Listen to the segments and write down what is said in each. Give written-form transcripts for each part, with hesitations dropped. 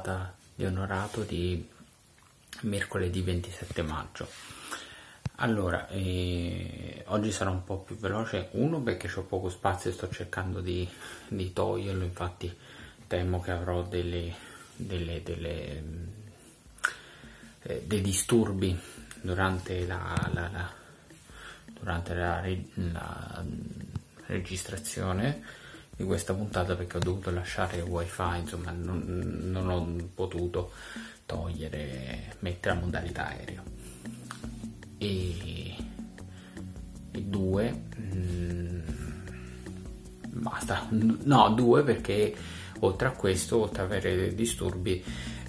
puntata di Onorato di mercoledì 27 maggio. Allora, oggi sarà un po' più veloce, uno perché ho poco spazio e sto cercando di toglierlo, infatti temo che avrò dei disturbi durante la registrazione di questa puntata, perché ho dovuto lasciare il wifi, insomma non ho potuto mettere a modalità aereo. E due, basta, no, due perché oltre a questo, oltre ad avere dei disturbi,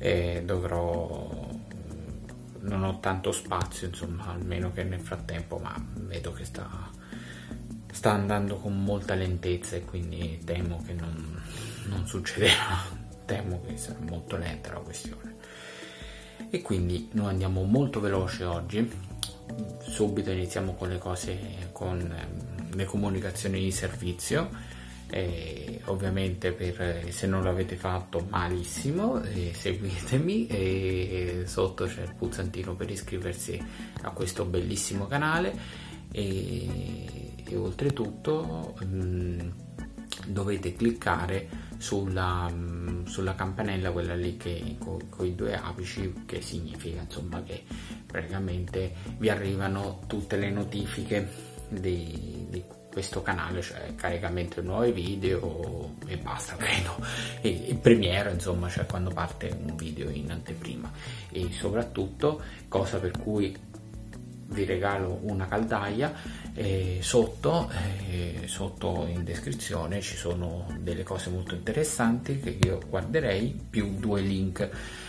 non ho tanto spazio, insomma, almeno che nel frattempo, ma vedo che sta andando con molta lentezza e quindi temo che non succederà, temo che sarà molto lenta la questione. E quindi noi andiamo molto veloce oggi, subito iniziamo con le comunicazioni di servizio. Ovviamente se non l'avete fatto, malissimo, seguitemi, sotto c'è il pulsantino per iscriversi a questo bellissimo canale e oltretutto dovete cliccare sulla campanella, quella lì che con i due apici, che significa insomma che praticamente vi arrivano tutte le notifiche di questo canale, cioè caricamento di nuovi video e basta, credo, e premiere, insomma, cioè quando parte un video in anteprima. E soprattutto, cosa per cui vi regalo una caldaia, sotto in descrizione ci sono delle cose molto interessanti che io guarderei, più due link,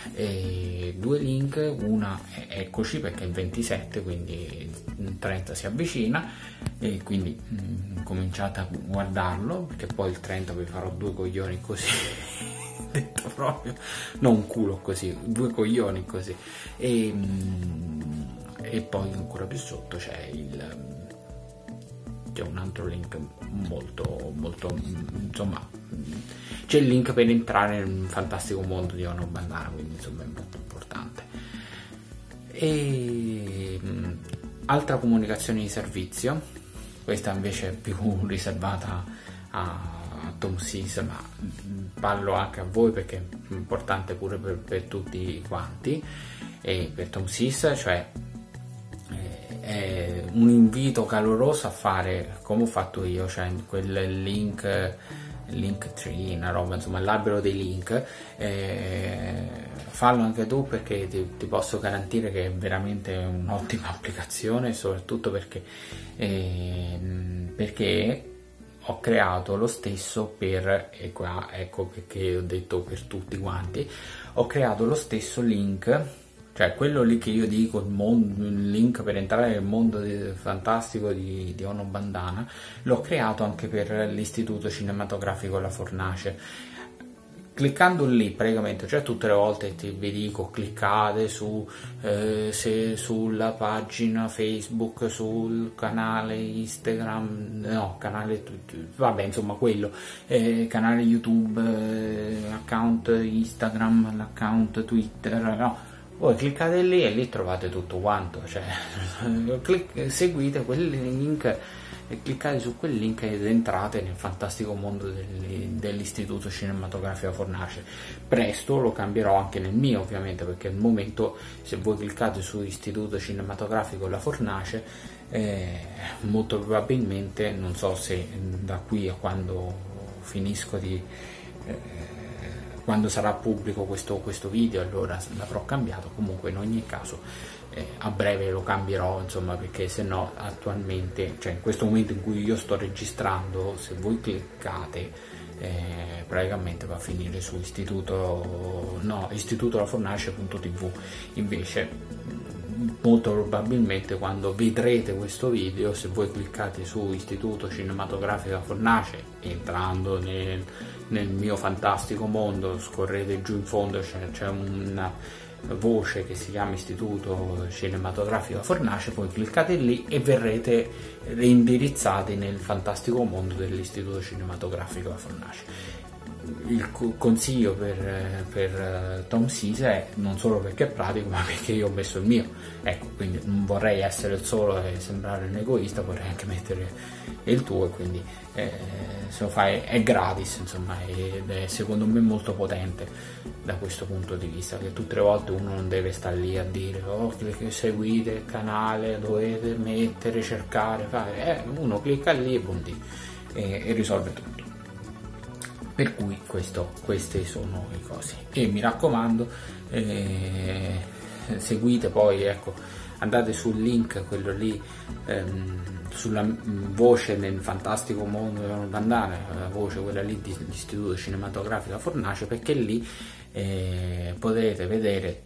una eccoci, perché è il 27, quindi il 30 si avvicina, e quindi cominciate a guardarlo, perché poi il 30 vi farò due coglioni così detto proprio, non un culo così, due coglioni così, e poi ancora più sotto c'è un altro link molto insomma, c'è il link per entrare nel fantastico mondo di Ono Bandana, quindi insomma è molto importante. E altra comunicazione di servizio, questa invece è più riservata a Tom Sis, ma parlo anche a voi perché è importante pure per tutti quanti. E per Tom Sis, cioè, è un invito caloroso a fare come ho fatto io, cioè quel Linktree, una roba, insomma l'albero dei link, fallo anche tu, perché ti posso garantire che è veramente un'ottima applicazione, soprattutto perché ho creato lo stesso e qua ecco perché ho detto per tutti quanti, ho creato lo stesso link, cioè quello lì che io dico, il link per entrare nel mondo fantastico di Ono Bandana, l'ho creato anche per l'Istituto Cinematografico La Fornace. Cliccando lì praticamente, cioè tutte le volte vi dico cliccate sulla pagina Facebook, sul canale Instagram, no, canale, vabbè, insomma quello, canale YouTube, account Instagram, l'account Twitter, no. Voi cliccate lì e lì trovate tutto quanto, cioè seguite quel link e cliccate su quel link ed entrate nel fantastico mondo dell'Istituto Cinematografico Fornace. Presto lo cambierò anche nel mio, ovviamente, perché al momento, se voi cliccate su Istituto Cinematografico La Fornace, molto probabilmente, non so se da qui a quando finisco quando sarà pubblico questo video, allora l'avrò cambiato. Comunque in ogni caso a breve lo cambierò, insomma, perché se no attualmente, cioè in questo momento in cui io sto registrando, se voi cliccate praticamente va a finire su istitutolafornace.tv. invece molto probabilmente quando vedrete questo video, se voi cliccate su Istituto Cinematografico Fornace, entrando nel mio fantastico mondo, scorrete giù in fondo, c'è una voce che si chiama Istituto Cinematografico Fornace, poi cliccate lì e verrete reindirizzati nel fantastico mondo dell'Istituto Cinematografico Fornace. il consiglio per Tom Sisa è non solo perché è pratico, ma perché io ho messo il mio, ecco, quindi non vorrei essere il solo e sembrare un egoista, vorrei anche mettere il tuo, e quindi se lo fai è gratis, insomma, ed è secondo me molto potente da questo punto di vista, che tutte le volte uno non deve stare lì a dire che seguite il canale, dovete mettere, cercare, fare, uno clicca lì e risolve tutto. Per cui queste sono le cose, e mi raccomando, seguite poi, ecco, andate sul link, quello lì, sulla voce nel fantastico mondo dell'andare, la voce quella lì dell'Istituto Cinematografico Fornace, perché lì potete vedere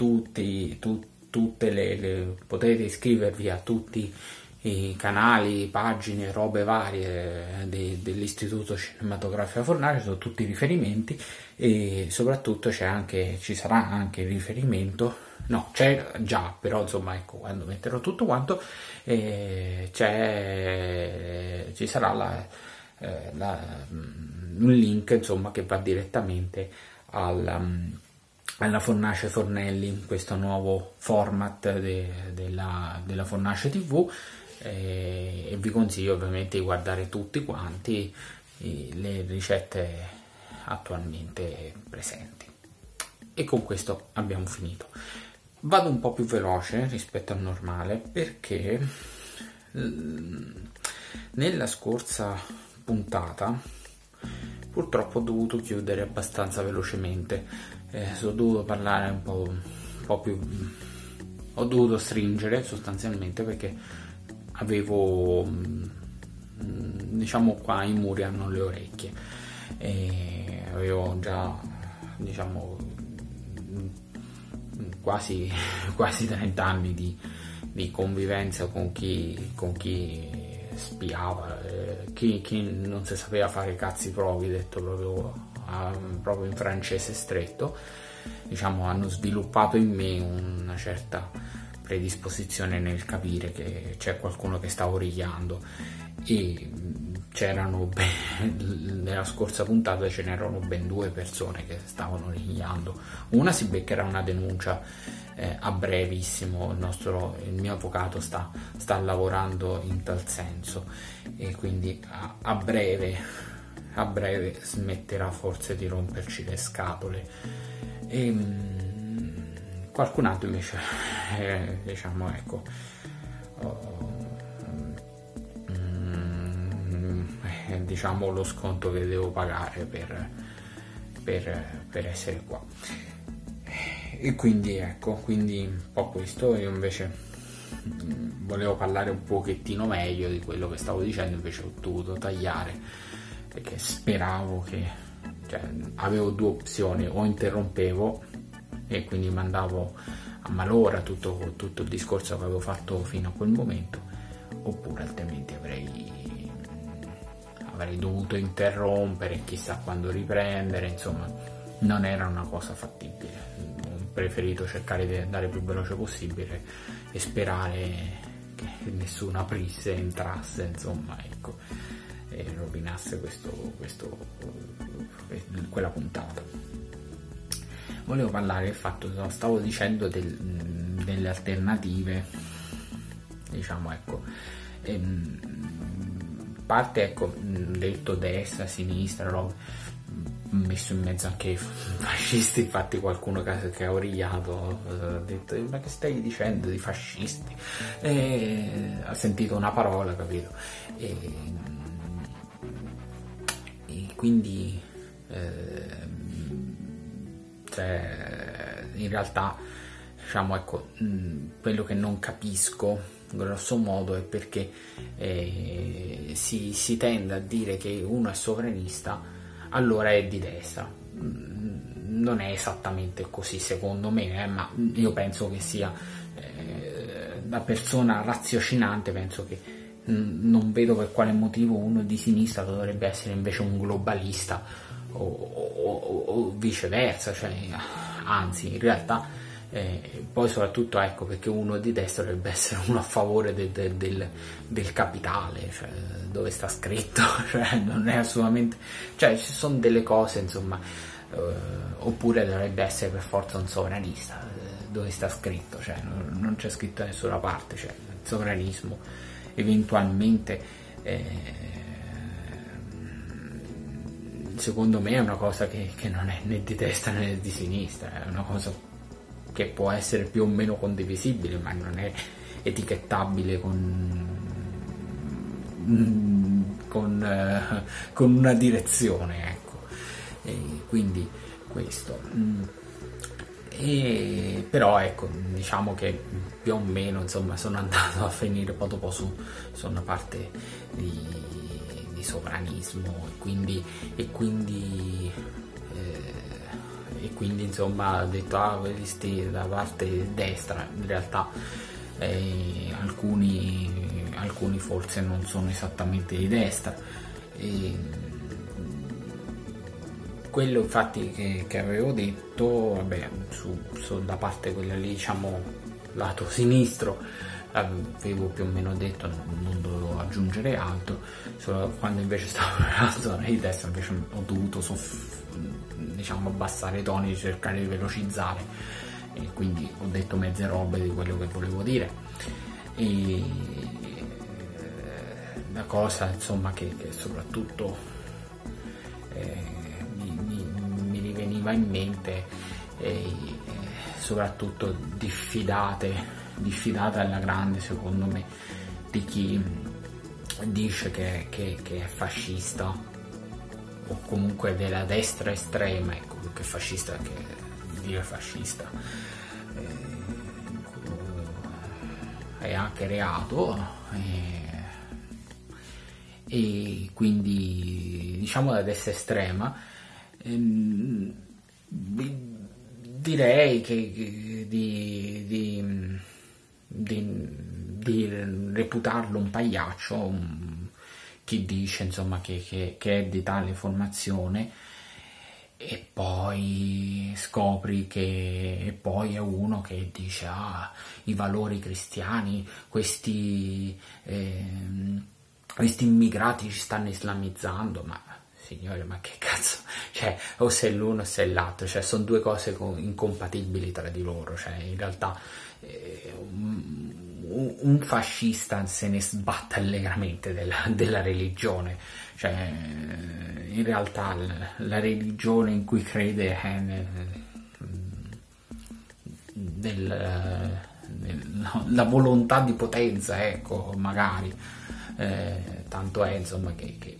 potete iscrivervi a tutti i canali, pagine, robe varie dell'Istituto Cinematografico Fornace, sono tutti riferimenti, e soprattutto ci sarà anche il riferimento, no, c'è già, però insomma, ecco, quando metterò tutto quanto ci sarà un link, insomma, che va direttamente alla Fornace Fornelli, questo nuovo format della Fornace TV, e vi consiglio ovviamente di guardare tutti quanti le ricette attualmente presenti. E con questo abbiamo finito. Vado un po' più veloce rispetto al normale, perché nella scorsa puntata purtroppo ho dovuto chiudere abbastanza velocemente, ho dovuto parlare un po' più, ho dovuto stringere sostanzialmente, perché avevo, diciamo, qua i muri hanno le orecchie, e avevo già, diciamo, quasi 30 anni di convivenza con chi spiava, chi non si sapeva fare i cazzi propri, detto proprio in francese stretto, diciamo, hanno sviluppato in me una certa predisposizione nel capire che c'è qualcuno che sta origliando, e nella scorsa puntata ce n'erano ben 2 persone che stavano origliando. Una si beccherà una denuncia a brevissimo, il mio avvocato sta lavorando in tal senso, e quindi a breve smetterà forse di romperci le scatole. Qualcun altro invece, diciamo, ecco, diciamo lo sconto che devo pagare per essere qua, e quindi ecco, un po' questo. Io invece volevo parlare un pochettino meglio di quello che stavo dicendo, invece ho dovuto tagliare, perché speravo avevo 2 opzioni: o interrompevo e quindi mandavo a malora tutto il discorso che avevo fatto fino a quel momento, oppure altrimenti avrei dovuto interrompere, chissà quando riprendere, insomma non era una cosa fattibile. Ho preferito cercare di andare il più veloce possibile e sperare che nessuno aprisse, entrasse, insomma, ecco, e rovinasse quella puntata. Volevo parlare del fatto che stavo dicendo delle alternative, diciamo, ecco, parte, ecco, detto destra, sinistra, messo in mezzo anche i fascisti. Infatti qualcuno che ha origliato ha detto: ma che stai dicendo di fascisti? Ha sentito una parola, capito? E quindi in realtà, diciamo, ecco, quello che non capisco grosso modo è perché si tende a dire che uno è sovranista, allora è di destra. Non è esattamente così, secondo me, ma io penso che sia, da persona raziocinante, penso che non vedo per quale motivo uno di sinistra dovrebbe essere invece un globalista o viceversa, cioè, anzi, in realtà Poi soprattutto, ecco, perché uno di destra dovrebbe essere uno a favore del capitale, cioè, dove sta scritto, cioè, non è assolutamente, cioè ci sono delle cose, insomma, oppure dovrebbe essere per forza un sovranista, dove sta scritto, cioè non c'è scritto da nessuna parte, cioè il sovranismo eventualmente secondo me è una cosa che non è né di destra né di sinistra, è una cosa che può essere più o meno condivisibile, ma non è etichettabile con una direzione, ecco. E quindi questo. Però ecco, diciamo che più o meno, insomma, sono andato a finire poi dopo su una parte di sovranismo e quindi insomma ho detto questi da parte destra, in realtà alcuni forse non sono esattamente di destra, quello infatti che avevo detto, vabbè, da parte quella lì, diciamo lato sinistro, avevo più o meno detto, non dovevo aggiungere altro, solo quando invece stavo parlando di destra invece ho dovuto diciamo abbassare i toni, cercare di velocizzare, e quindi ho detto mezze robe di quello che volevo dire. E la cosa, insomma, che soprattutto mi riveniva in mente, soprattutto diffidate alla grande, secondo me, di chi dice che è fascista, o comunque della destra estrema, ecco, che fascista, che dire fascista è anche reato, e quindi, diciamo, la destra estrema, direi che di reputarlo un pagliaccio, chi dice, insomma, che è di tale formazione, e poi scopri che poi è uno che dice i valori cristiani, questi immigrati ci stanno islamizzando. Ma signore, ma che cazzo, cioè, o se l'uno o se l'altro, cioè sono due cose incompatibili tra di loro, cioè in realtà un fascista se ne sbatte allegramente della religione, cioè in realtà la religione in cui crede è la volontà di potenza, ecco, magari, tanto è, insomma, che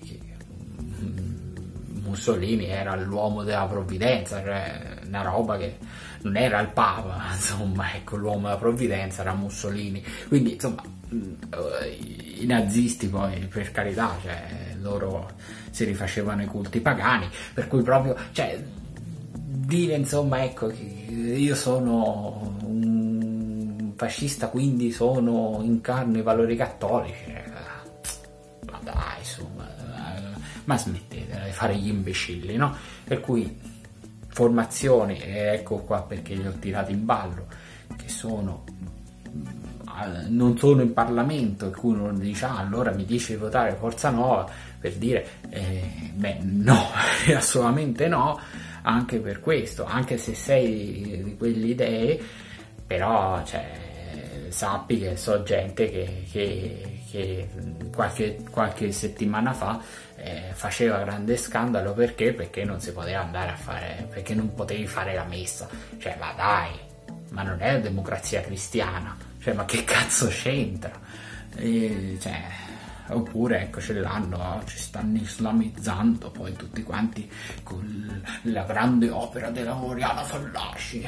Mussolini era l'uomo della provvidenza, cioè una roba che non era il Papa, insomma, ecco, l'uomo della provvidenza era Mussolini. Quindi, insomma, i nazisti poi, per carità, cioè loro si rifacevano i culti pagani, per cui proprio, cioè, dire, insomma, ecco, che io sono un fascista, quindi incarno i valori cattolici, ma dai, insomma, ma smettetela di fare gli imbecilli, no? Per cui formazioni, e ecco qua perché li ho tirati in ballo, che non sono in Parlamento, e cui uno dice allora mi dice di votare Forza Nuova, per dire beh, no, assolutamente no, anche per questo, anche se sei di quelle idee, però, cioè, sappi che so gente che qualche settimana fa faceva grande scandalo perché non si poteva andare a fare, perché non potevi fare la messa, cioè, ma dai, ma non è la democrazia cristiana, cioè, ma che cazzo c'entra? Cioè, oppure, ecco, ce l'hanno, ci stanno islamizzando poi tutti quanti con la grande opera della Oriana Fallaci,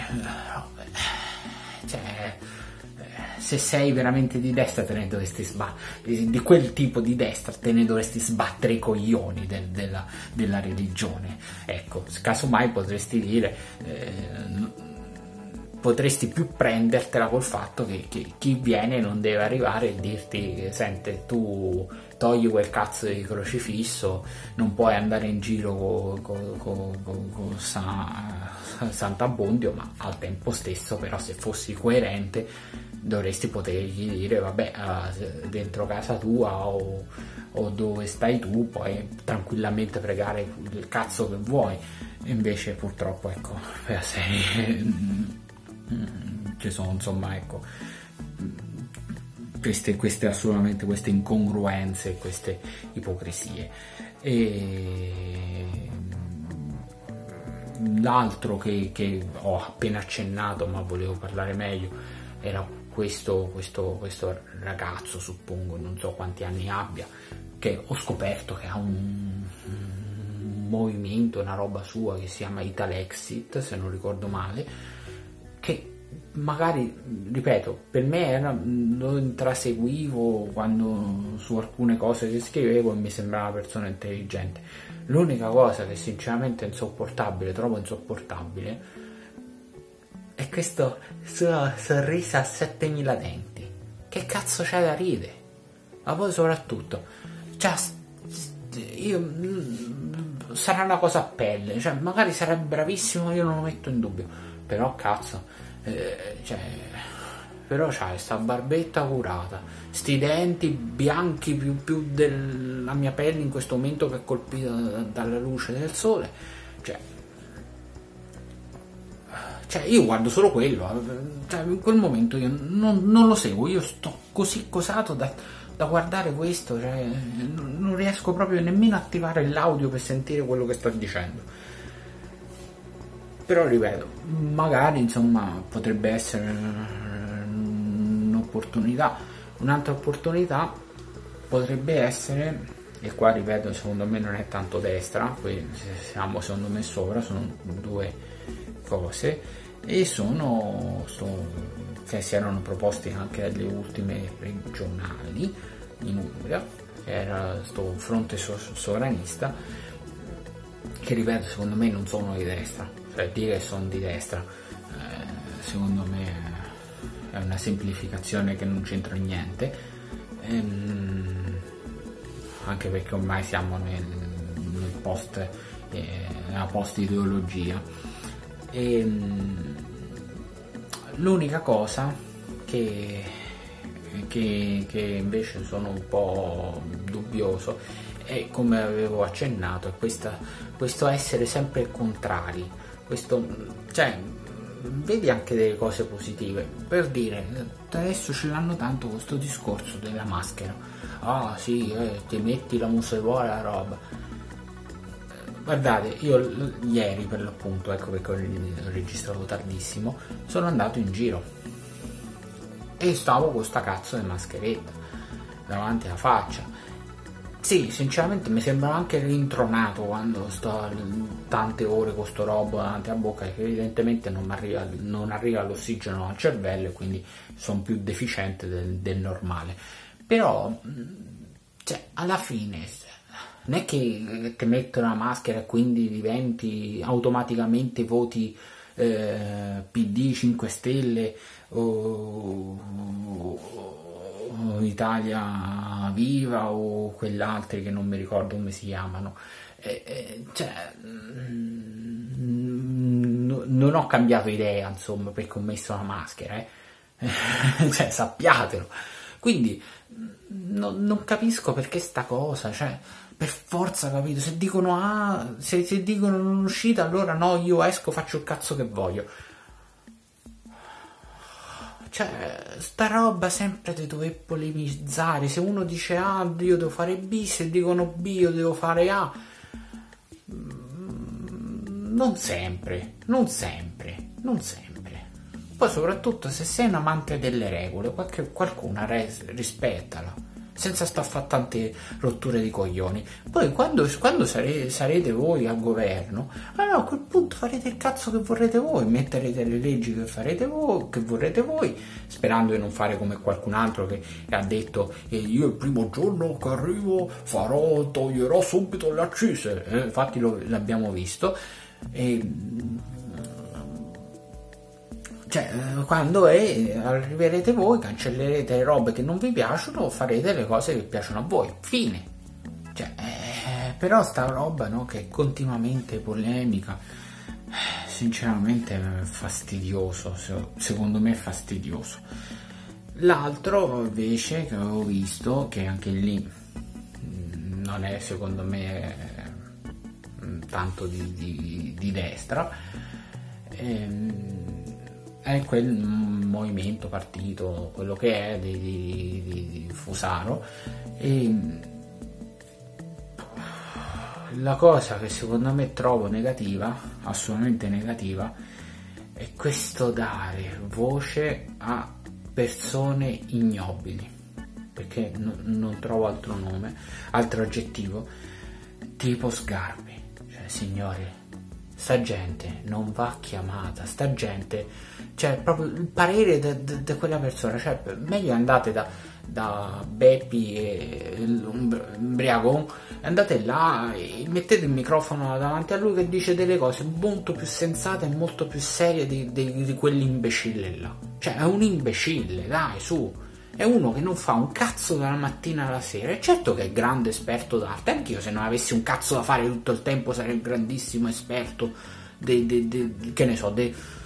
cioè, se sei veramente di destra te ne dovresti di quel tipo di destra te ne dovresti sbattere i coglioni della religione, ecco, casomai potresti dire, potresti più prendertela col fatto che chi viene non deve arrivare e dirti senti tu togli quel cazzo di crocifisso, non puoi andare in giro con Sant'Abbondio, ma al tempo stesso però se fossi coerente dovresti potergli dire vabbè, dentro casa tua o dove stai tu puoi tranquillamente pregare il cazzo che vuoi. Invece purtroppo, ecco, per la serie ci sono, insomma, ecco, queste assolutamente queste incongruenze, queste ipocrisie. E l'altro che ho appena accennato ma volevo parlare meglio era questo ragazzo, suppongo, non so quanti anni abbia, che ho scoperto che ha un movimento, una roba sua che si chiama Italexit, se non ricordo male, che magari, ripeto, per me lo intraseguivo quando su alcune cose che scrivevo e mi sembrava una persona intelligente. L'unica cosa che sinceramente è insopportabile, trovo insopportabile, è questo suo sorriso a 7000 denti. Che cazzo c'è da ridere? Ma poi soprattutto, cioè, sarà una cosa a pelle, cioè magari sarebbe bravissimo, io non lo metto in dubbio, però cazzo, cioè, però c'hai sta barbetta curata, sti denti bianchi più della mia pelle in questo momento che è colpita dalla luce del sole, cioè io guardo solo quello, cioè in quel momento io non lo seguo, io sto così cosato da guardare questo, cioè non riesco proprio nemmeno a attivare l'audio per sentire quello che sto dicendo. Però ripeto, magari insomma potrebbe essere un'opportunità. Un'altra opportunità potrebbe essere, e qua ripeto, secondo me non è tanto destra, qui siamo secondo me sopra, sono due cose, e che si erano proposti anche alle ultime regionali in Umbria, che era sto fronte sovranista, che ripeto secondo me non sono di destra, cioè dire che sono di destra secondo me è una semplificazione che non c'entra niente, anche perché ormai siamo nel nella post ideologia. L'unica cosa che invece sono un po' dubbioso è, come avevo accennato, è questo essere sempre contrari, cioè vedi anche delle cose positive, per dire adesso ce l'hanno tanto questo discorso della maschera, sì, ti metti la museruola, la roba. Guardate, io ieri per l'appunto, ecco perché ho registrato tardissimo, sono andato in giro e stavo con sta cazzo di mascheretta davanti alla faccia. Sì, sinceramente mi sembra anche rintronato quando sto tante ore con sto robo davanti alla bocca, che evidentemente non arriva l'ossigeno al cervello e quindi sono più deficiente del normale. Però, cioè, alla fine non è che ti mettono la maschera e quindi diventi automaticamente voti PD, 5 Stelle o Italia Viva o quell'altri che non mi ricordo come si chiamano, cioè non ho cambiato idea, insomma, perché ho messo la maschera, cioè sappiatelo. Quindi non capisco perché sta cosa, cioè per forza, capito? Se dicono se dicono non uscite, allora no, io esco, faccio il cazzo che voglio. Cioè, sta roba sempre di dover polemizzare. Se uno dice A, io devo fare B, se dicono B, io devo fare A. Non sempre. Poi soprattutto se sei un amante delle regole, qualcuna rispettala, senza sta a fare tante rotture di coglioni. Poi quando sarete voi al governo, allora a quel punto farete il cazzo che vorrete voi, metterete le leggi che vorrete voi, sperando di non fare come qualcun altro che ha detto io il primo giorno che arrivo toglierò subito le accise, infatti l'abbiamo visto. cioè, quando arriverete voi, cancellerete le robe che non vi piacciono, farete le cose che piacciono a voi, fine. Cioè, però sta roba, no, che è continuamente polemica, sinceramente è fastidioso, secondo me è fastidioso. L'altro invece che avevo visto, che anche lì non è secondo me tanto di destra, è quel movimento, partito, quello che è di Fusaro. E la cosa che secondo me trovo negativa, assolutamente negativa, è questo dare voce a persone ignobili, perché non trovo altro nome, altro aggettivo, tipo Sgarbi. Cioè, signori, sta gente non va chiamata, sta gente, cioè proprio il parere di quella persona, cioè meglio andate da Beppi e l'Umbriagon, andate là e mettete il microfono davanti a lui che dice delle cose molto più sensate e molto più serie di quell'imbecille là. Cioè è un imbecille, dai, su, è uno che non fa un cazzo dalla mattina alla sera. E certo che è grande esperto d'arte, anch'io se non avessi un cazzo da fare tutto il tempo sarei un grandissimo esperto che ne so,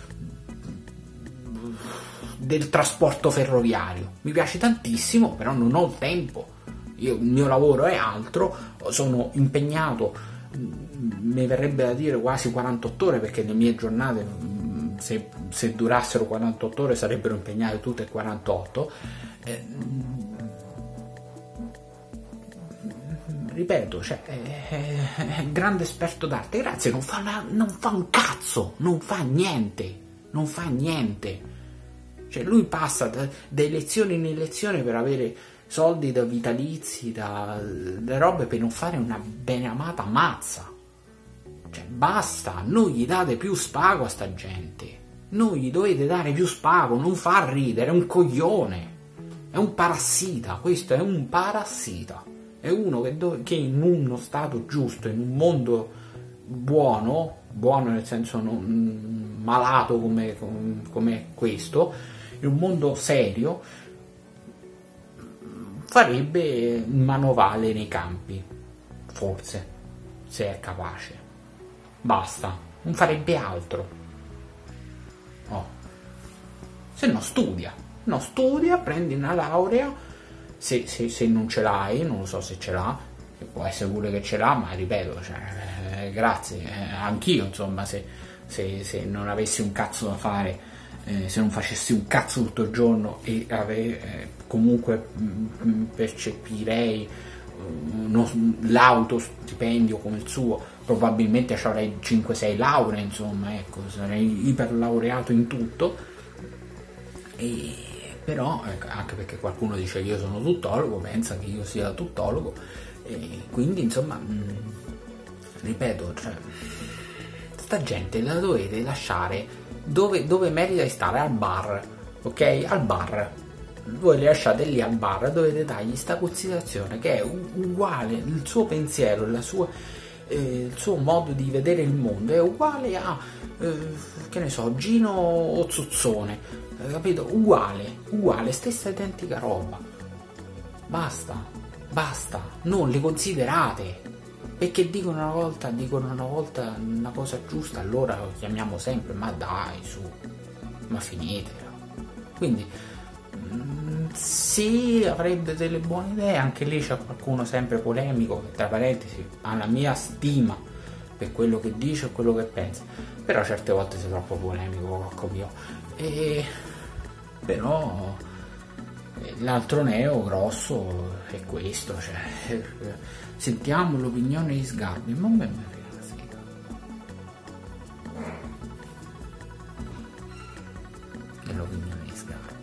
del trasporto ferroviario. Mi piace tantissimo, però non ho il tempo. Il mio lavoro è altro, sono impegnato, mi verrebbe da dire quasi 48 ore, perché le mie giornate, se durassero 48 ore sarebbero impegnate tutte 48. Ripeto, cioè, è grande esperto d'arte, grazie, non fa un cazzo, non fa niente. Cioè lui passa da elezione in elezione per avere soldi da vitalizi, da robe, per non fare una beneamata mazza. Cioè basta, non gli date più spago a sta gente, non gli dovete dare più spago, non fa ridere, è un coglione, è un parassita, questo è un parassita, è uno che in uno stato giusto, in un mondo buono nel senso non malato come questo, in un mondo serio, farebbe il manovale nei campi, forse, se è capace. Basta, non farebbe altro. Se no studia, prendi una laurea, se non ce l'hai, non lo so se ce l'ha, può essere pure che ce l'ha, ma ripeto, cioè, grazie, anch'io insomma, se non avessi un cazzo da fare, se non facessi un cazzo tutto il giorno e comunque percepirei l'autostipendio come il suo, probabilmente avrei 5-6 lauree, insomma, ecco, sarei iperlaureato in tutto. Però anche perché qualcuno dice che io sono tuttologo, pensa che io sia tuttologo, e quindi insomma ripeto, cioè, sta gente la dovete lasciare dove merita di stare, al bar, ok? Al bar, voi li lasciate lì al bar, dovete dargli sta considerazione che è uguale, il suo pensiero, il suo modo di vedere il mondo è uguale a che ne so, Gino Zuzzone, capito? Uguale, stessa identica roba. Basta, non li considerate, perché dicono una volta una cosa giusta, allora lo chiamiamo sempre, ma dai, su, ma finitela. Quindi sì, avrebbe delle buone idee, anche lì c'è qualcuno sempre polemico che, tra parentesi, ha la mia stima per quello che dice e quello che pensa, però certe volte sei troppo polemico, porco mio. Però l'altro neo grosso è questo, cioè, sentiamo l'opinione di Sgarbi, ma a me mi frega la sega. E l'opinione di Sgarbi.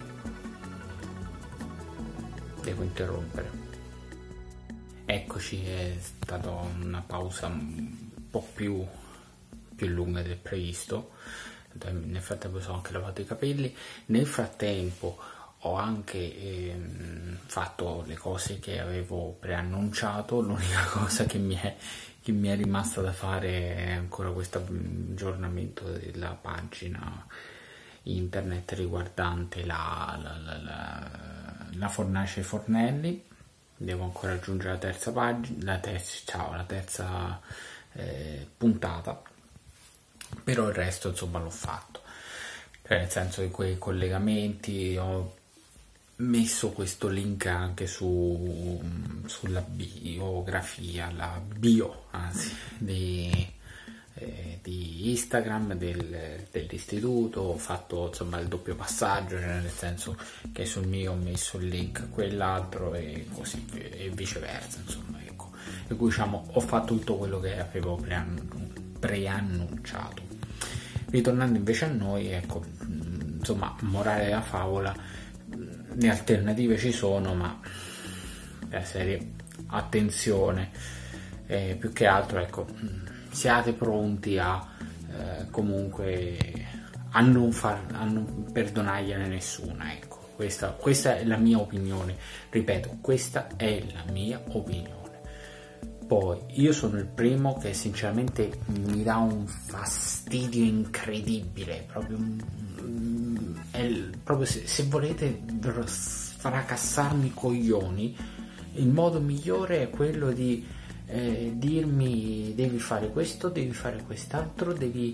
Devo interrompere. Eccoci, è stata una pausa un po' più lunga del previsto. Nel frattempo sono anche lavato i capelli, nel frattempo ho anche fatto le cose che avevo preannunciato. L'unica cosa che mi è rimasta da fare è ancora questo aggiornamento della pagina internet riguardante la fornace Fornelli. Devo ancora aggiungere la terza pagina, la terza puntata, però il resto insomma l'ho fatto, cioè nel senso che quei collegamenti, ho messo questo link anche sulla biografia, la bio anzi di Instagram dell'istituto. Ho fatto insomma il doppio passaggio, cioè nel senso che sul mio ho messo il link a quell'altro e così e viceversa, insomma, ecco. E cui diciamo ho fatto tutto quello che avevo preannunciato. Ritornando invece a noi, ecco, insomma, morale della favola, le alternative ci sono, ma la serie attenzione, più che altro, ecco, siate pronti a comunque a non perdonargliene nessuna, ecco. Questa è la mia opinione, ripeto, questa è la mia opinione. Poi io sono il primo che sinceramente mi dà un fastidio incredibile, proprio se volete fracassarmi i coglioni, il modo migliore è quello di dirmi devi fare questo, devi fare quest'altro, devi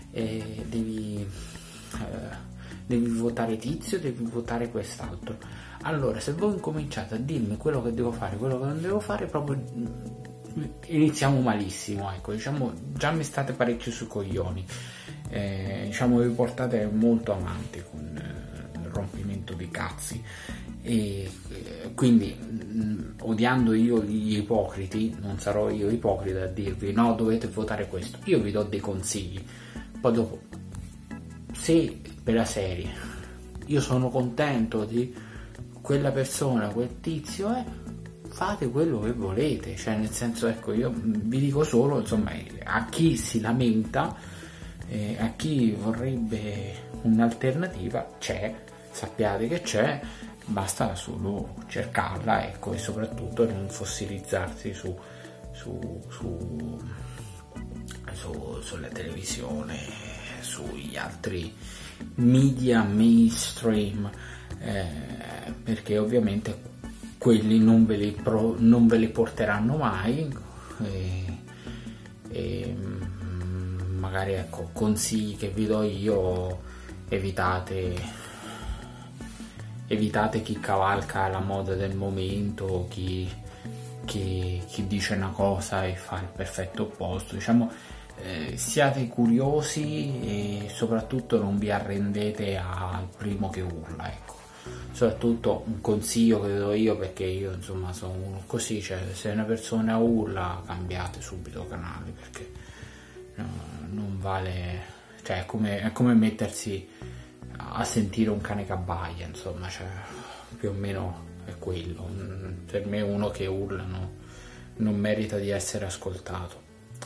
votare tizio, devi votare quest'altro. Allora, se voi incominciate a dirmi quello che devo fare, quello che non devo fare, proprio iniziamo malissimo, ecco, diciamo, già mi state parecchio sui coglioni, diciamo, vi portate molto avanti con il rompimento di cazzi, e quindi odiando io gli ipocriti, non sarò io ipocrita a dirvi no, dovete votare questo. Io vi do dei consigli, poi dopo, se per la serie io sono contento di quella persona, quel tizio, fate quello che volete, cioè nel senso, ecco, io vi dico solo, insomma, a chi si lamenta, a chi vorrebbe un'alternativa, sappiate che c'è, basta solo cercarla, ecco, e soprattutto non fossilizzarsi sulla televisione, sugli altri media mainstream, perché ovviamente quelli non ve li porteranno mai, e magari, ecco, consigli che vi do io: evitate chi cavalca la moda del momento, chi dice una cosa e fa il perfetto opposto, diciamo. Siate curiosi e soprattutto non vi arrendete al primo che urla, ecco. Soprattutto un consiglio che do io, perché io insomma sono uno così, cioè se una persona urla cambiate subito canale, perché non vale, cioè è come mettersi a sentire un cane che abbaia, insomma, cioè più o meno è quello. Per me uno che urla non merita di essere ascoltato.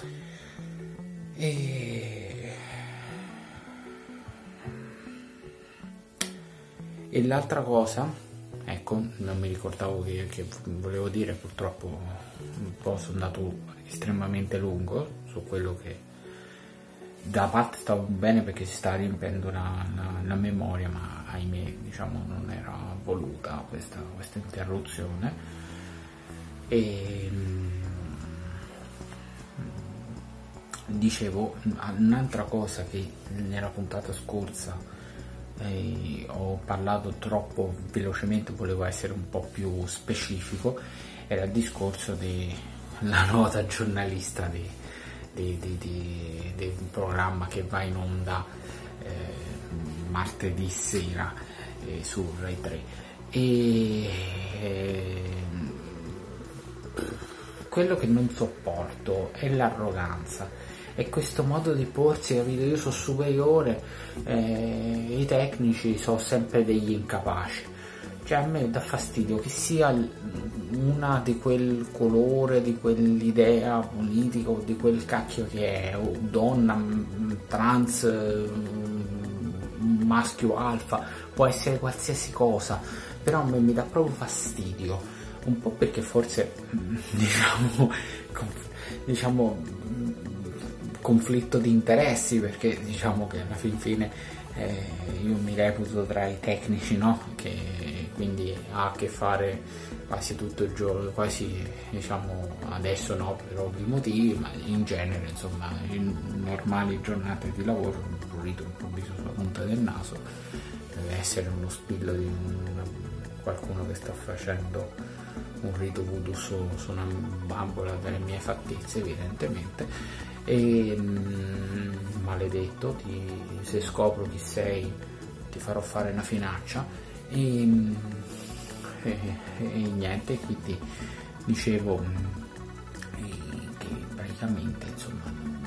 E l'altra cosa, ecco, non mi ricordavo che volevo dire, purtroppo un po' sono andato estremamente lungo su quello che da parte stavo bene, perché si sta riempendo la memoria, ma ahimè, diciamo, non era voluta questa interruzione. E dicevo, un'altra cosa che nella puntata scorsa ho parlato troppo velocemente, volevo essere un po' più specifico, era il discorso della nota giornalista di un programma che va in onda martedì sera su Rai 3, e quello che non sopporto è l'arroganza. E questo modo di porsi, capito? Io sono superiore, i tecnici sono sempre degli incapaci. Cioè, a me dà fastidio che sia una di quel colore, di quell'idea politica o di quel cacchio che è, o donna, trans, maschio, alfa, può essere qualsiasi cosa, però a me mi dà proprio fastidio, un po' perché forse diciamo conflitto di interessi, perché diciamo che alla fine io mi reputo tra i tecnici, no? Che quindi ha a che fare quasi tutto il giorno, quasi diciamo adesso no per ovvi motivi, ma in genere insomma in normali giornate di lavoro un prurito improvviso sulla punta del naso deve essere uno spillo di qualcuno che sta facendo un rito voodoo su una bambola delle mie fattezze evidentemente. E maledetto, se scopro chi sei ti farò fare una finaccia e niente, quindi dicevo che praticamente insomma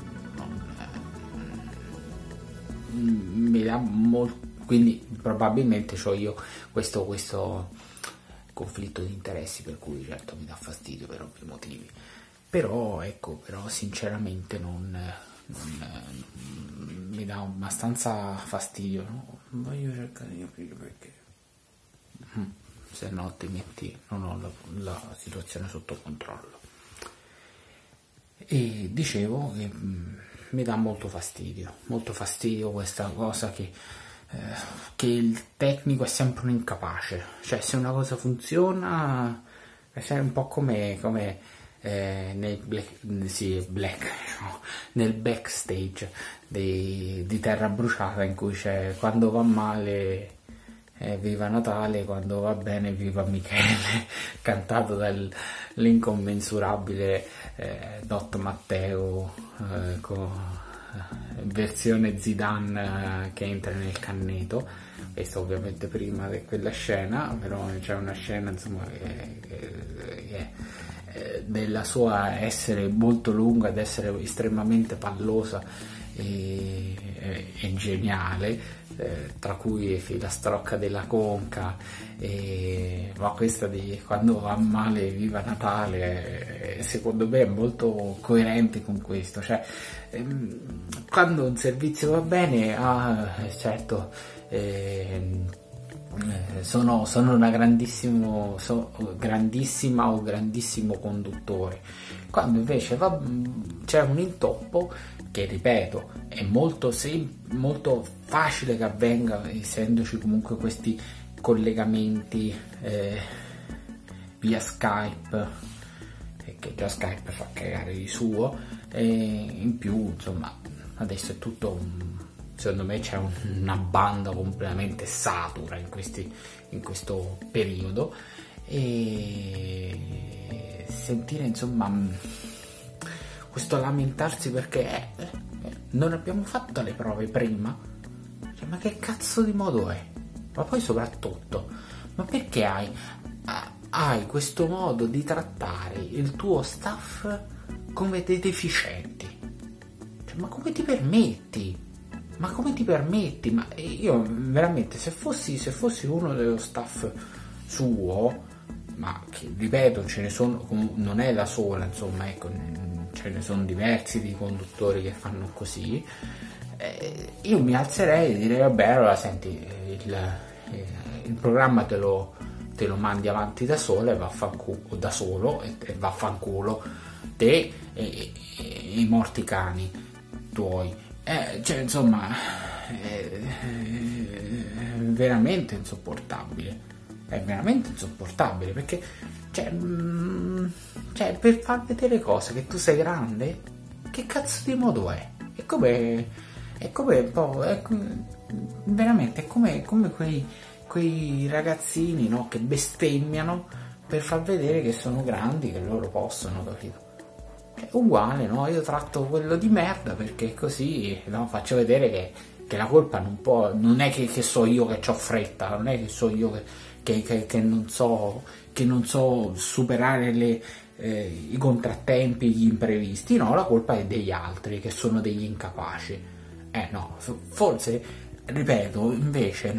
mi dà molto, quindi probabilmente ho io questo conflitto di interessi, per cui certo mi dà fastidio per ovvi motivi, però ecco, però sinceramente non mi dà abbastanza fastidio, no? Voglio cercare di capire perché, se no altrimenti non ho la situazione sotto controllo. E dicevo che mi dà molto fastidio questa cosa che il tecnico è sempre un incapace, cioè se una cosa funziona è un po' come nel backstage di Terra Bruciata, in cui c'è quando va male viva Natale, quando va bene viva Michele, cantato dall'incommensurabile Dot Matteo con versione Zidane che entra nel canneto. Questo ovviamente prima di quella scena, però c'è una scena insomma che della sua essere molto lunga ed essere estremamente pallosa e geniale, tra cui Filastrocca della Conca, ma questa di quando va male viva Natale secondo me è molto coerente con questo, cioè quando un servizio va bene, certo, sono una grandissima o grandissimo conduttore, quando invece c'è un intoppo che, ripeto, è molto facile che avvenga, essendoci comunque questi collegamenti via Skype, che già Skype fa cagare di suo, e in più insomma adesso è tutto secondo me c'è una banda completamente satura in questo periodo, e sentire insomma questo lamentarsi perché non abbiamo fatto le prove prima, cioè, ma che cazzo di modo è? Ma poi soprattutto, ma perché hai questo modo di trattare il tuo staff come dei deficienti? Cioè, ma come ti permetti? Ma come ti permetti? Ma io veramente, se fossi uno dello staff suo, ma che, ripeto, ce ne sono, non è da sola, insomma, ecco, ce ne sono diversi di conduttori che fanno così, io mi alzerei e direi vabbè, allora senti, il programma te lo mandi avanti da solo e vaffanculo te e i morti cani tuoi. Cioè insomma è veramente insopportabile, perché cioè, per far vedere cose che tu sei grande, che cazzo di modo è? È come un po', veramente è come quei ragazzini, no, che bestemmiano per far vedere che sono grandi, che loro possono, capito? Uguale, no? Io tratto quello di merda perché così, no, faccio vedere che la colpa non è che so io che ho fretta, non è che so io che non so superare i contrattempi, gli imprevisti, no, la colpa è degli altri che sono degli incapaci. No, forse, ripeto, invece,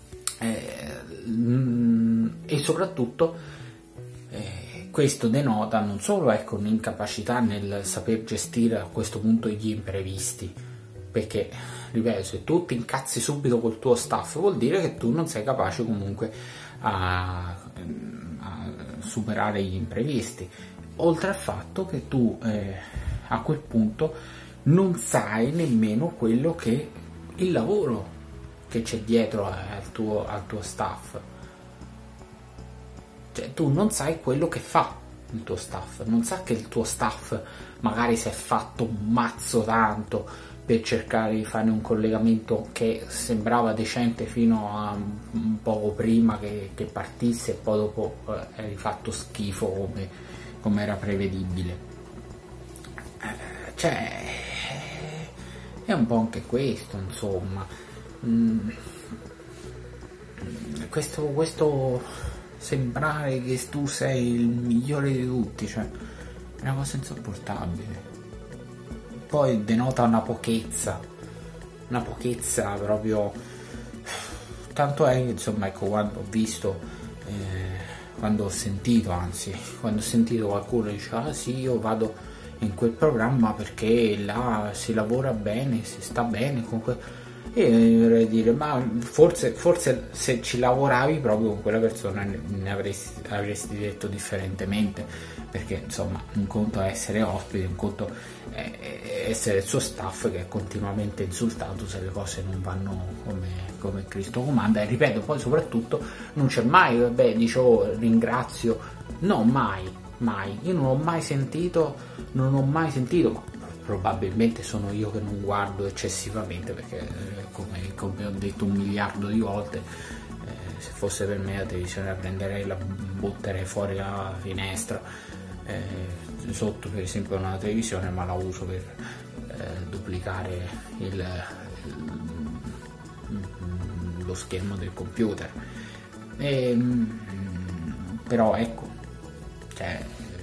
e soprattutto questo denota non solo, ecco, un'incapacità nel saper gestire a questo punto gli imprevisti, perché, ripeto, se tu ti incazzi subito col tuo staff vuol dire che tu non sei capace comunque a superare gli imprevisti, oltre al fatto che tu a quel punto non sai nemmeno quello che il lavoro che c'è dietro al tuo staff. Cioè, tu non sai quello che fa il tuo staff, non sa che il tuo staff magari si è fatto un mazzo tanto per cercare di fare un collegamento che sembrava decente fino a un poco prima che partisse, e poi dopo è fatto schifo come era prevedibile. Cioè, è un po' anche questo, insomma. Questo sembrare che tu sei il migliore di tutti, cioè, è una cosa insopportabile. Poi denota una pochezza proprio. Tanto è che, insomma, ecco, quando ho sentito qualcuno diceva: ah sì, io vado in quel programma perché là si lavora bene, si sta bene comunque. E vorrei dire, ma forse se ci lavoravi proprio con quella persona ne avresti detto differentemente, perché insomma un conto è essere ospite, un conto è essere il suo staff che è continuamente insultato se le cose non vanno come Cristo comanda. E ripeto, poi soprattutto non c'è mai, vabbè, dice oh, ringrazio, no, mai, io non ho mai sentito, ma probabilmente sono io che non guardo eccessivamente, perché come ho detto 1 miliardo di volte, se fosse per me la televisione la prenderei, la butterei fuori la finestra, sotto per esempio una televisione, ma la uso per duplicare lo schermo del computer. Però ecco, cioè,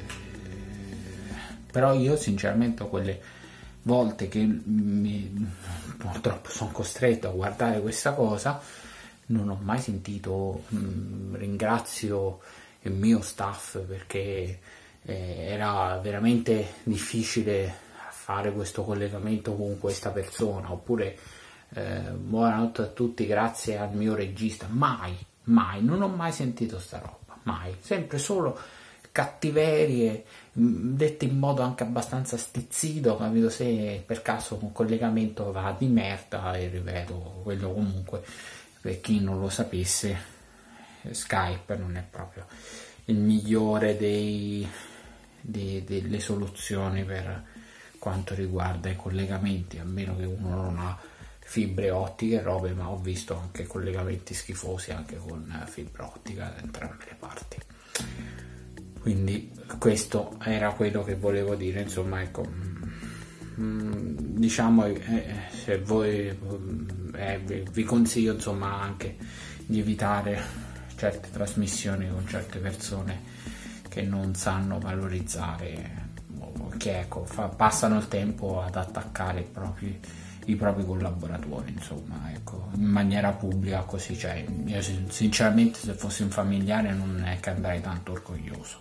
però io sinceramente ho quelle volte che purtroppo sono costretto a guardare questa cosa, non ho mai sentito ringrazio il mio staff, perché era veramente difficile fare questo collegamento con questa persona, oppure buonanotte a tutti, grazie al mio regista. Mai, non ho mai sentito sta roba, mai, sempre solo cattiverie dette in modo anche abbastanza stizzito, capito, se per caso un collegamento va di merda. E ripeto, quello comunque, per chi non lo sapesse, Skype non è proprio il migliore delle soluzioni per quanto riguarda i collegamenti, a meno che uno non ha fibre ottiche e robe, ma ho visto anche collegamenti schifosi anche con fibra ottica da entrambe le parti. Quindi questo era quello che volevo dire, insomma, ecco, diciamo, se voi vi consiglio, insomma, anche di evitare certe trasmissioni con certe persone che non sanno valorizzare, che ecco, passano il tempo ad attaccare i propri collaboratori, insomma, ecco, in maniera pubblica così. Cioè, io sinceramente, se fossi un familiare, non è che andrei tanto orgoglioso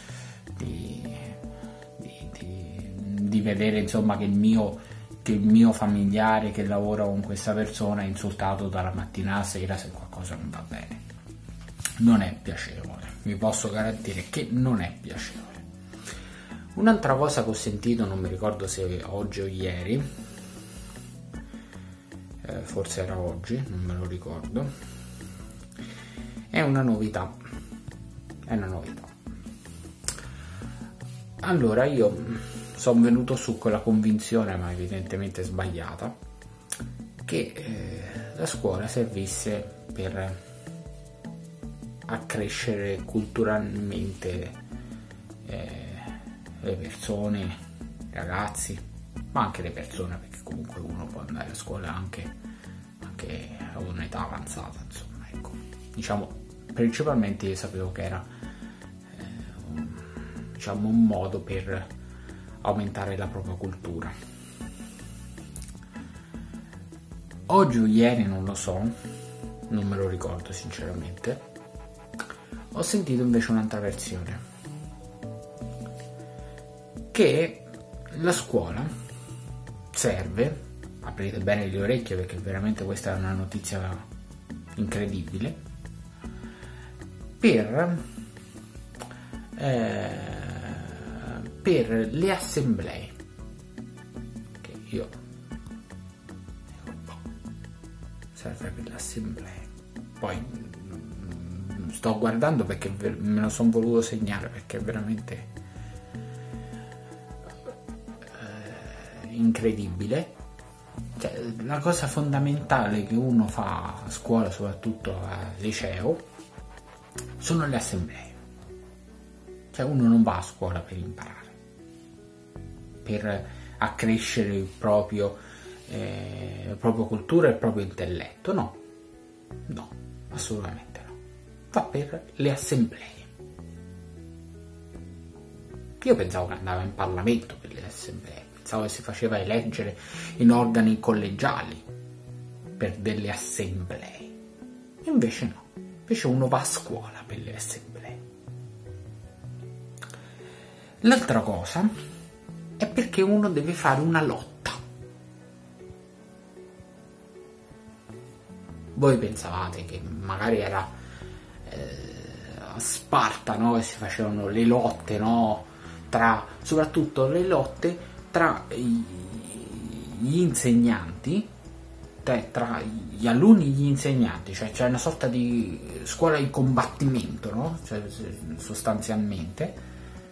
di vedere, insomma, che il mio familiare che lavora con questa persona è insultato dalla mattina alla sera se qualcosa non va bene. Non è piacevole, vi posso garantire che non è piacevole. Un'altra cosa che ho sentito, non mi ricordo se oggi o ieri, forse era oggi, non me lo ricordo, è una novità. Allora, io sono venuto su con la convinzione, ma evidentemente sbagliata, che la scuola servisse per accrescere culturalmente le persone, i ragazzi, ma anche le persone, perché comunque uno può andare a scuola anche a un'età avanzata, insomma, ecco. Diciamo, principalmente io sapevo che era diciamo un modo per aumentare la propria cultura. Oggi o ieri, non lo so, non me lo ricordo sinceramente, ho sentito invece un'altra versione, che la scuola serve, aprite bene le orecchie perché veramente questa è una notizia incredibile, per le assemblee, che io serve per le assemblee. Poi sto guardando perché me lo sono voluto segnare, perché è veramente incredibile. Cioè, la cosa fondamentale che uno fa a scuola, soprattutto al liceo, sono le assemblee. Cioè, uno non va a scuola per imparare, per accrescere il proprio cultura e il proprio intelletto, no, assolutamente no. Va per le assemblee. Io pensavo che andava in Parlamento per le assemblee, pensavo che si faceva eleggere in organi collegiali per delle assemblee. Invece no, invece uno va a scuola per le assemblee. L'altra cosa è perché uno deve fare una lotta. Voi pensavate che magari era a Sparta, no? Che si facevano le lotte, no? Soprattutto le lotte tra gli insegnanti, tra gli alunni e gli insegnanti, cioè c'è una sorta di scuola di combattimento, no? Cioè, sostanzialmente.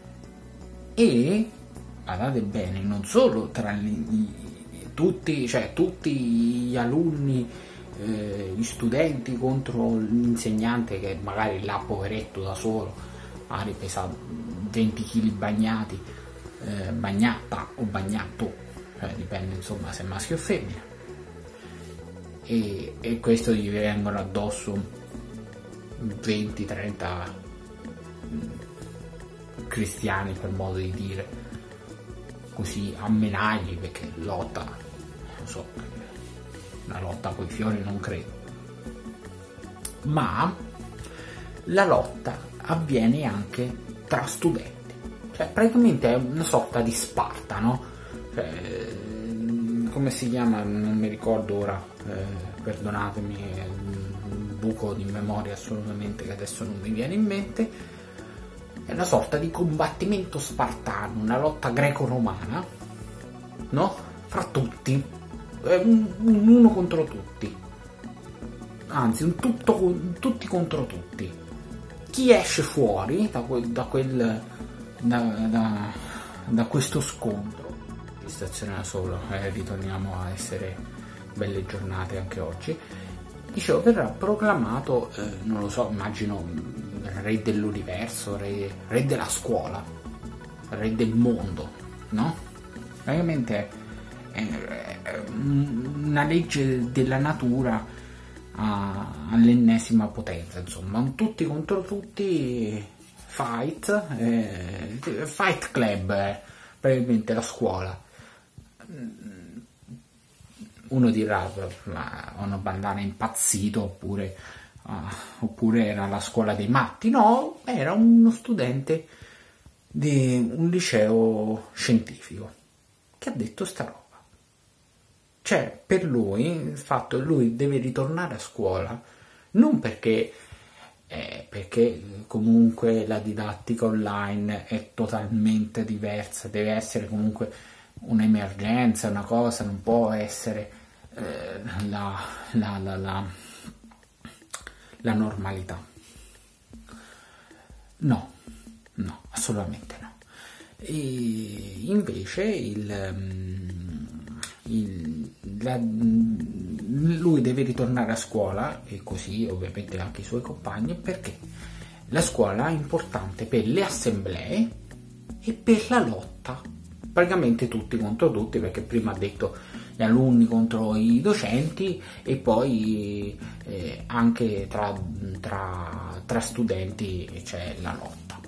E guardate bene, non solo tra tutti gli alunni, gli studenti contro l'insegnante che magari là poveretto da solo, magari pesa 20 kg bagnati, bagnata o bagnato, cioè dipende insomma se è maschio o femmina, e questo gli vengono addosso 20-30 cristiani, per modo di dire, così a menagli, perché lotta, non so, una lotta coi fiori non credo, ma la lotta avviene anche tra studenti, cioè praticamente è una sorta di Sparta, no? Cioè, come si chiama, non mi ricordo ora, perdonatemi, è un buco di memoria assolutamente che adesso non mi viene in mente. È una sorta di combattimento spartano, una lotta greco-romana, no? Fra tutti, uno contro tutti, anzi tutti contro tutti. Chi esce fuori da questo scontro, registrazione solo, ritorniamo a essere belle giornate anche oggi, dicevo, verrà proclamato, non lo so, immagino re dell'universo, re della scuola, re del mondo, no? Praticamente è una legge della natura all'ennesima potenza, insomma, un tutti contro tutti fight club, praticamente la scuola. Uno dirà, ma una bandana impazzito, oppure era la scuola dei matti. No, era uno studente di un liceo scientifico che ha detto sta roba. Cioè, per lui, il fatto che lui deve ritornare a scuola, non perché comunque la didattica online è totalmente diversa, deve essere comunque un'emergenza, una cosa, non può essere la normalità. No, assolutamente no. E invece lui deve ritornare a scuola, e così ovviamente anche i suoi compagni, perché la scuola è importante per le assemblee e per la lotta, praticamente tutti contro tutti, perché prima ha detto gli alunni contro i docenti, e poi anche tra studenti c'è la lotta.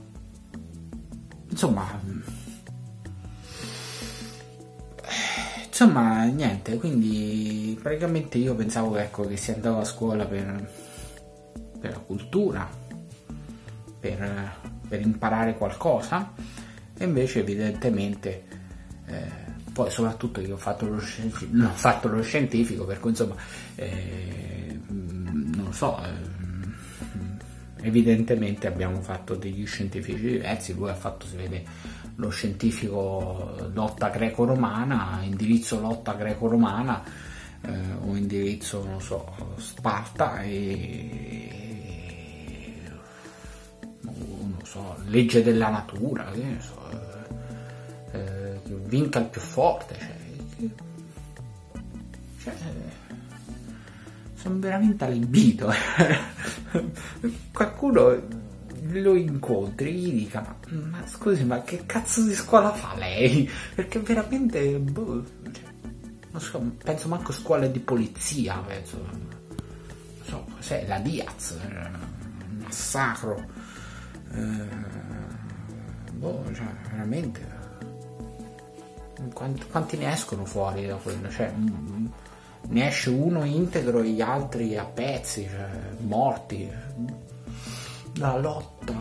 Insomma, niente, quindi praticamente io pensavo, ecco, che si andava a scuola per la cultura, per imparare qualcosa, e invece evidentemente poi soprattutto io ho fatto lo scientifico, per cui insomma non lo so, evidentemente abbiamo fatto degli scientifici diversi. Lui ha fatto, si vede, lo scientifico lotta greco-romana, indirizzo lotta greco-romana, o indirizzo, non so, Sparta e non so, legge della natura, che ne so, che vinca il più forte, sono veramente allibito. Qualcuno lo incontri, gli dica ma scusi, ma che cazzo di scuola fa lei? Perché veramente non so, penso manco scuole di polizia, penso, non so, cos'è la Diaz, un massacro, cioè veramente quanti ne escono fuori da quello, cioè ne esce uno integro e gli altri a pezzi, cioè morti. La lotta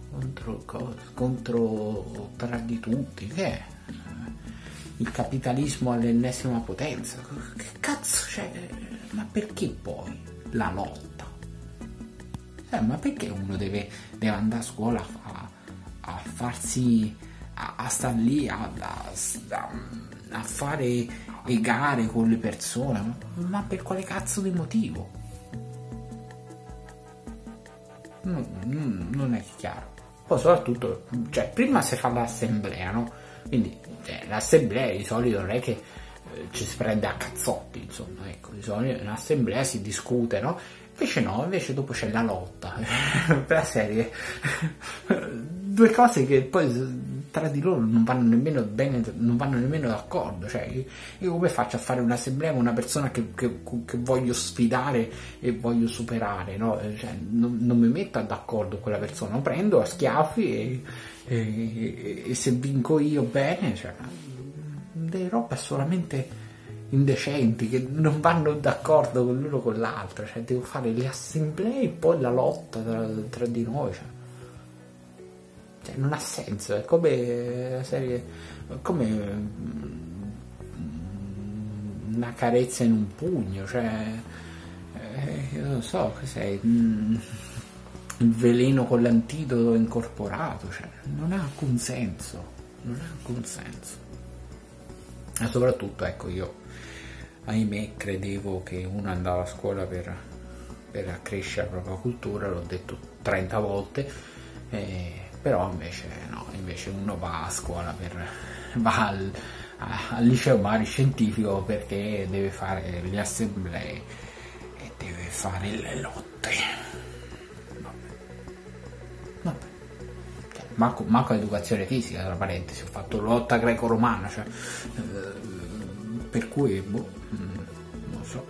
contro tra di tutti, che è il capitalismo all'ennesima potenza, che cazzo, cioè, ma perché poi la lotta? Ma perché uno deve andare a scuola a farsi a star lì a fare le gare con le persone, ma per quale cazzo di motivo? Non è chiaro. Poi soprattutto, cioè, prima si fa l'assemblea, no? Quindi l'assemblea di solito non è che ci si prende a cazzotti, insomma, ecco, di solito in assemblea si discute, no? Invece no, invece dopo c'è la lotta per la serie. Due cose che poi tra di loro non vanno nemmeno bene, non vanno nemmeno d'accordo. Cioè, io come faccio a fare un'assemblea con una persona che voglio sfidare e voglio superare, no? Cioè, non mi metto d'accordo con quella persona, lo prendo a schiaffi e se vinco io bene, cioè, delle robe solamente indecenti che non vanno d'accordo con l'uno con l'altro, cioè devo fare le assemblee e poi la lotta tra di noi, cioè non ha senso, è come serie, come una carezza in un pugno, cioè io non so che sei, il veleno con l'antidoto incorporato, cioè non ha alcun senso, e soprattutto, ecco, io ahimè credevo che uno andava a scuola per accrescere la propria cultura, l'ho detto 30 volte, però invece no, invece uno va a scuola va al liceo Mari Scientifico perché deve fare le assemblee e deve fare le lotte. Vabbè. Manco educazione fisica, tra parentesi, ho fatto lotta greco-romana, cioè, per cui non so.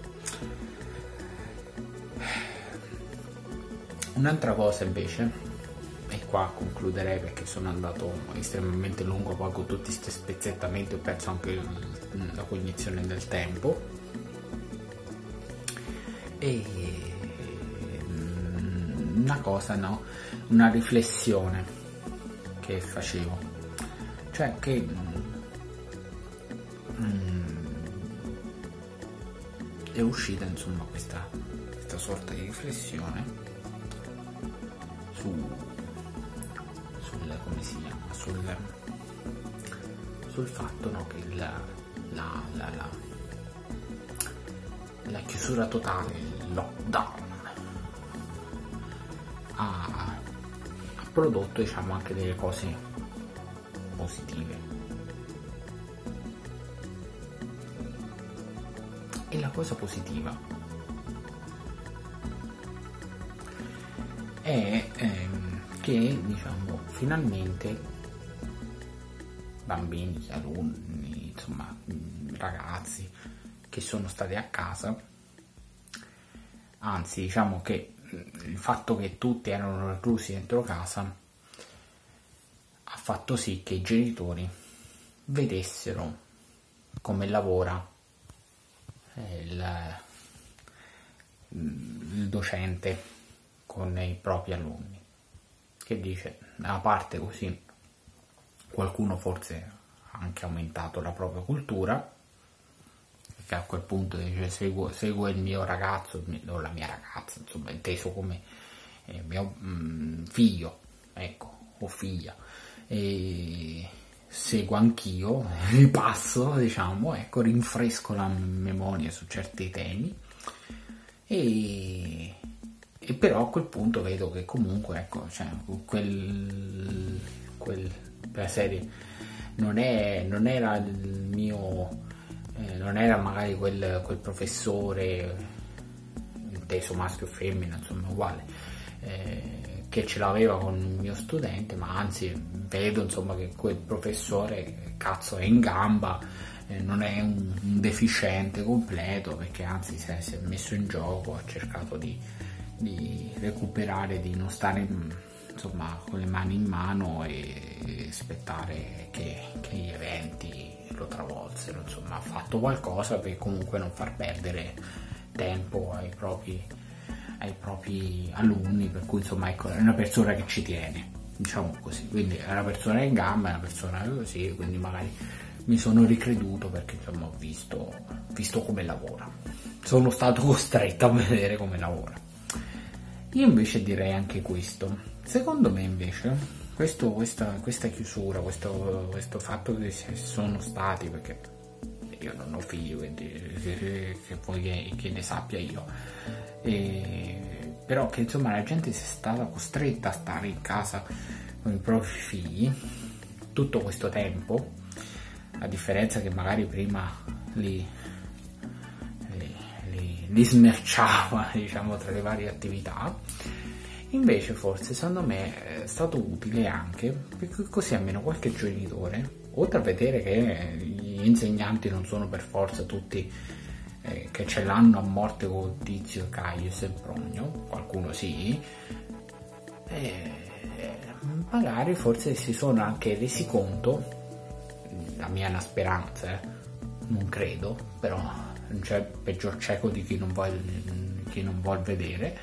Un'altra cosa invece, e qua concluderei perché sono andato estremamente lungo poi con tutti questi spezzettamenti, ho perso anche la cognizione del tempo, e una cosa, no, una riflessione che facevo, cioè che è uscita insomma questa sorta di riflessione come si chiama, sul fatto, no, che la chiusura totale, il lockdown ha prodotto, diciamo, anche delle cose positive, e la cosa positiva è che, diciamo, finalmente bambini, alunni, insomma ragazzi che sono stati a casa, anzi diciamo che il fatto che tutti erano reclusi dentro casa ha fatto sì che i genitori vedessero come lavora il docente con i propri alunni, che dice, a parte così qualcuno forse ha anche aumentato la propria cultura, perché a quel punto dice seguo il mio ragazzo o la mia ragazza, insomma inteso come mio figlio, ecco, o figlia, e seguo anch'io, ripasso, diciamo, ecco, rinfresco la memoria su certi temi e però a quel punto vedo che comunque, ecco, cioè, la serie non era il mio, non era magari quel professore, inteso maschio o femmina, insomma uguale, che ce l'aveva con il mio studente, ma anzi vedo insomma che quel professore cazzo è in gamba, non è un deficiente completo, perché anzi si è messo in gioco, ha cercato di recuperare, di non stare insomma con le mani in mano e aspettare che gli eventi lo travolsero, insomma ha fatto qualcosa per comunque non far perdere tempo ai propri alunni, per cui insomma ecco, è una persona che ci tiene, diciamo così, quindi è una persona in gamba, è una persona così, quindi magari mi sono ricreduto perché insomma ho visto come lavora, sono stato costretto a vedere come lavora. Io invece direi anche questo, secondo me invece questa chiusura, questo fatto che sono stati, perché io non ho figli, quindi che poi che ne sappia io, però che insomma la gente sia stata costretta a stare in casa con i propri figli tutto questo tempo, a differenza che magari prima li smerciava, diciamo, tra le varie attività. Invece forse secondo me è stato utile anche perché così almeno qualche genitore, oltre a vedere che gli insegnanti non sono per forza tutti che ce l'hanno a morte con Tizio, Caio e Sempronio, qualcuno sì, magari forse si sono anche resi conto, la mia è una speranza, non credo, però non c'è peggior cieco di chi non vuol vedere,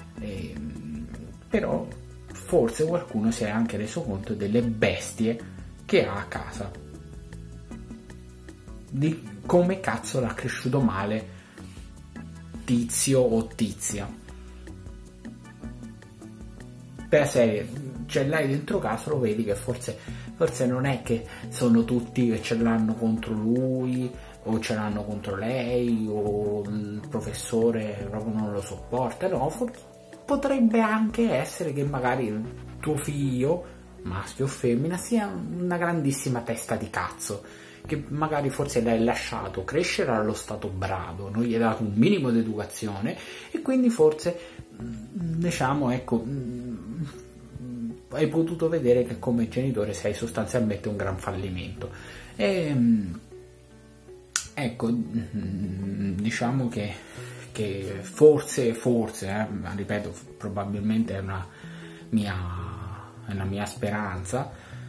però forse qualcuno si è anche reso conto delle bestie che ha a casa, di come cazzo l'ha cresciuto male Tizio o Tizia, per la serie, cioè là dentro casa lo vedi che forse non è che sono tutti che ce l'hanno contro lui o ce l'hanno contro lei o il professore proprio non lo sopporta, no, potrebbe anche essere che magari il tuo figlio, maschio o femmina, sia una grandissima testa di cazzo, che magari forse l'hai lasciato crescere allo stato brado, non gli hai dato un minimo di educazione e quindi forse, diciamo, ecco, hai potuto vedere che come genitore sei sostanzialmente un gran fallimento. Ecco, diciamo che forse, ripeto, probabilmente è una mia speranza,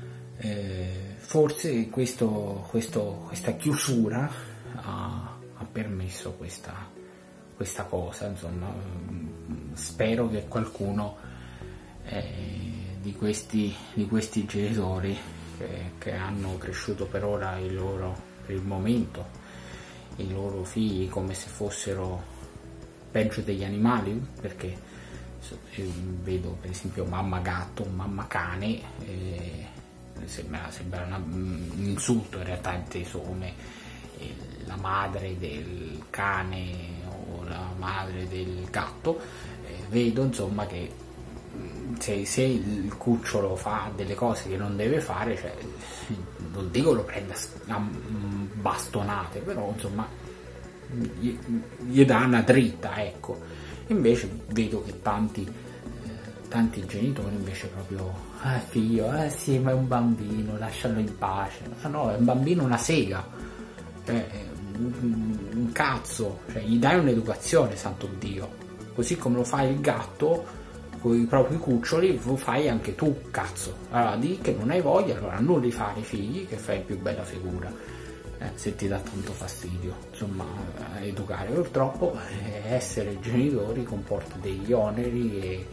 forse questa chiusura ha permesso questa cosa, insomma, spero che qualcuno di questi genitori che hanno cresciuto per ora per il momento i loro figli come se fossero peggio degli animali, perché vedo per esempio mamma gatto, mamma cane, sembra un insulto in realtà, inteso come la madre del cane o la madre del gatto. Vedo insomma che se il cucciolo fa delle cose che non deve fare, cioè, non dico lo prenda a bastonate, però insomma gli dà una dritta, ecco. Invece vedo che tanti genitori invece proprio figlio, sì, ma è un bambino, lascialo in pace. No, è un bambino, una sega, cioè, un cazzo, cioè, gli dai un'educazione, santo Dio, così come lo fa il gatto con i propri cuccioli, lo fai anche tu, cazzo. Allora di che non hai voglia, allora non li fare i figli, che fai più bella figura, se ti dà tanto fastidio, insomma, educare. Purtroppo essere genitori comporta degli oneri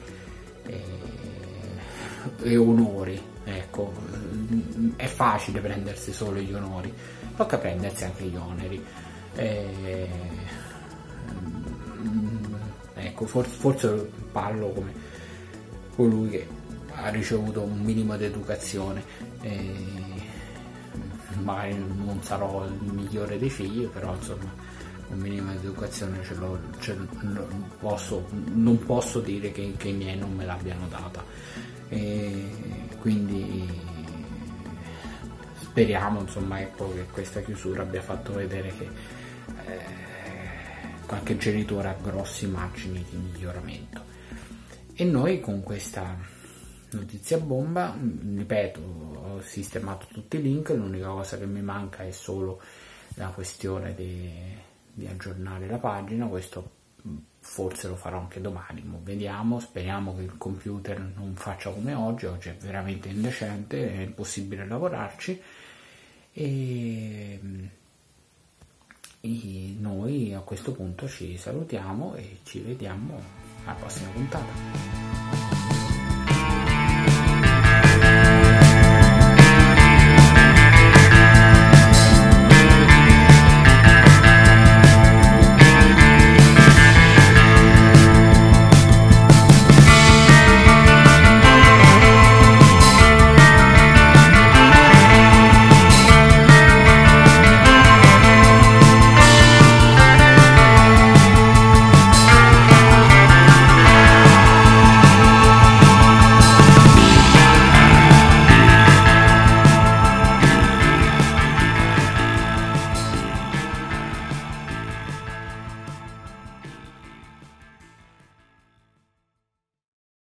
e onori, ecco. È facile prendersi solo gli onori, tocca prendersi anche gli oneri, ecco, forse parlo come colui che ha ricevuto un minimo di educazione, magari non sarò il migliore dei figli, però insomma un minimo di educazione non posso dire che i miei non me l'abbiano data, e quindi speriamo insomma, ecco, che questa chiusura abbia fatto vedere che qualche genitore ha grossi margini di miglioramento. E noi con questa notizia bomba, ripeto, ho sistemato tutti i link, l'unica cosa che mi manca è solo la questione di aggiornare la pagina. Questo forse lo farò anche domani, vediamo, speriamo che il computer non faccia come oggi è veramente indecente, è impossibile lavorarci, e noi a questo punto ci salutiamo e ci vediamo alla prossima puntata.